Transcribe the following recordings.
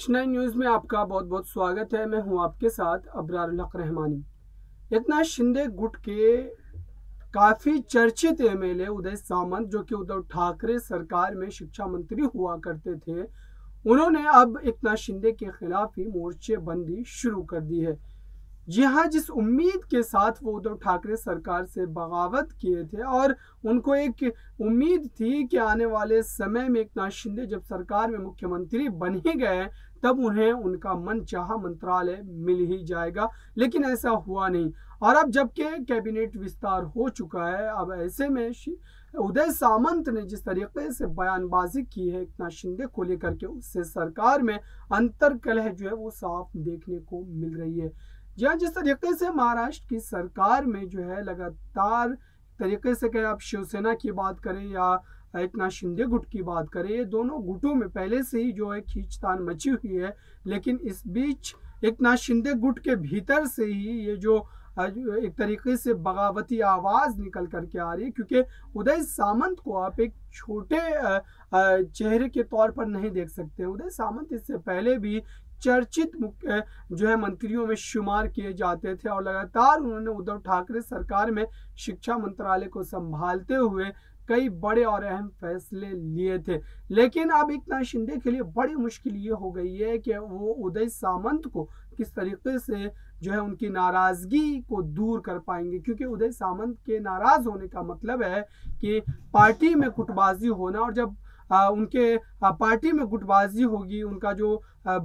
Next 9 news में आपका बहुत बहुत स्वागत है। मैं हूं आपके साथ अबरारुल हक रहमानी। एकनाथ शिंदे गुट के काफ़ी चर्चित एमएलए उदय सामंत, जो कि उद्धव ठाकरे सरकार में शिक्षा मंत्री हुआ करते थे, उन्होंने अब एकनाथ शिंदे के खिलाफ ही मोर्चेबंदी शुरू कर दी है। जी हाँ, जिस उम्मीद के साथ वो उद्धव ठाकरे सरकार से बगावत किए थे और उनको एक उम्मीद थी कि आने वाले समय में एकनाथ शिंदे जब सरकार में मुख्यमंत्री बन ही गए तब उन्हें उनका मनचाहा मंत्रालय मिल ही जाएगा, लेकिन ऐसा हुआ नहीं। और अब जबकि कैबिनेट विस्तार हो चुका है, अब ऐसे में उदय सामंत ने जिस तरीके से बयानबाजी की है एकनाथ शिंदे को लेकर के, उससे सरकार में अंतर्कलह जो है वो साफ देखने को मिल रही है। जहाँ जिस तरीके से महाराष्ट्र की सरकार में जो है लगातार तरीके से, कहें आप शिवसेना की बात करें या एकनाथ शिंदे गुट की बात करें, ये दोनों गुटों में पहले से ही जो है खींचतान मची हुई है। लेकिन इस बीच एकनाथ शिंदे गुट के भीतर से ही ये जो एक तरीके से बगावती आवाज़ निकल करके आ रही है, क्योंकि उदय सामंत को आप एक छोटे चेहरे के तौर पर नहीं देख सकते। उदय सामंत इससे पहले भी चर्चित जो है मंत्रियों में शुमार किए जाते थे और लगातार उन्होंने उद्धव ठाकरे सरकार में शिक्षा मंत्रालय को संभालते हुए कई बड़े और अहम फैसले लिए थे। लेकिन अब एकनाथ शिंदे के लिए बड़ी मुश्किल ये हो गई है कि वो उदय सामंत को किस तरीके से जो है उनकी नाराज़गी को दूर कर पाएंगे, क्योंकि उदय सामंत के नाराज़ होने का मतलब है कि पार्टी में गुटबाजी होना, और जब उनके पार्टी में गुटबाजी होगी, उनका जो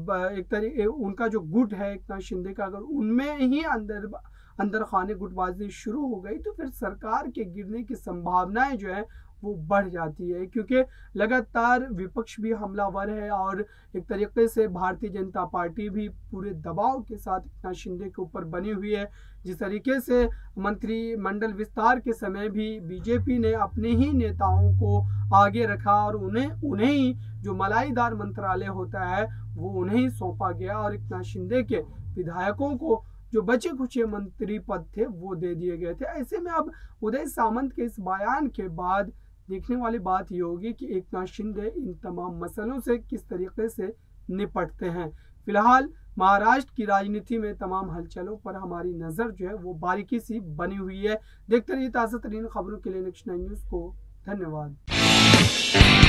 उनका जो गुट है एकनाथ शिंदे का, अगर उनमें ही अंदर खाने गुटबाजी शुरू हो गई तो फिर सरकार के गिरने की संभावनाएं जो है वो बढ़ जाती है, क्योंकि लगातार विपक्ष भी हमलावर है और एक तरीके से भारतीय जनता पार्टी भी पूरे दबाव के साथ एकनाथ शिंदे के ऊपर बनी हुई है। जिस तरीके से मंत्रिमंडल विस्तार के समय भी बीजेपी ने अपने ही नेताओं को आगे रखा और उन्हें ही जो मलाईदार मंत्रालय होता है वो उन्हें ही सौंपा गया और एकनाथ शिंदे के विधायकों को जो बचे खुचे मंत्री पद थे वो दे दिए गए थे। ऐसे में अब उदय सामंत के इस बयान के बाद देखने वाली बात ये होगी कि एकनाथ शिंदे इन तमाम मसलों से किस तरीके से निपटते हैं। फिलहाल महाराष्ट्र की राजनीति में तमाम हलचलों पर हमारी नज़र जो है वो बारीकी से बनी हुई है। देखते रहिए ताज़ा तरीन खबरों के लिए नेक्स्ट 9 न्यूज़ को। धन्यवाद।